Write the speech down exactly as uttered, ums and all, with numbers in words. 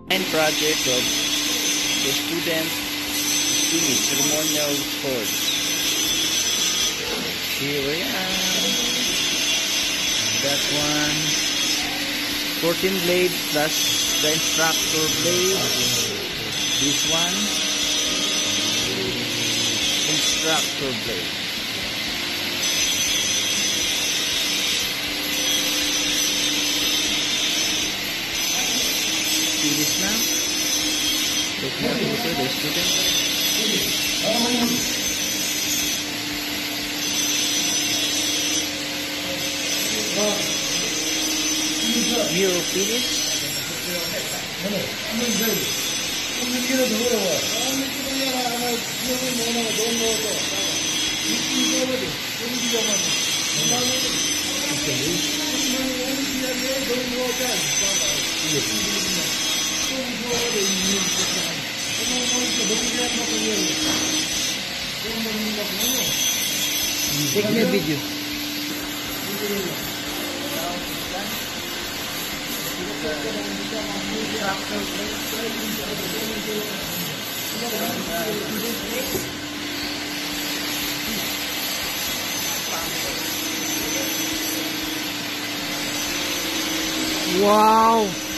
And project of the students finish ceremonial course. Here we are. That one. fourteen blade plus the instructor blade. This one. Instructor blade. Finish now. Look more closer, the student. You finish? Take me a video. Wow.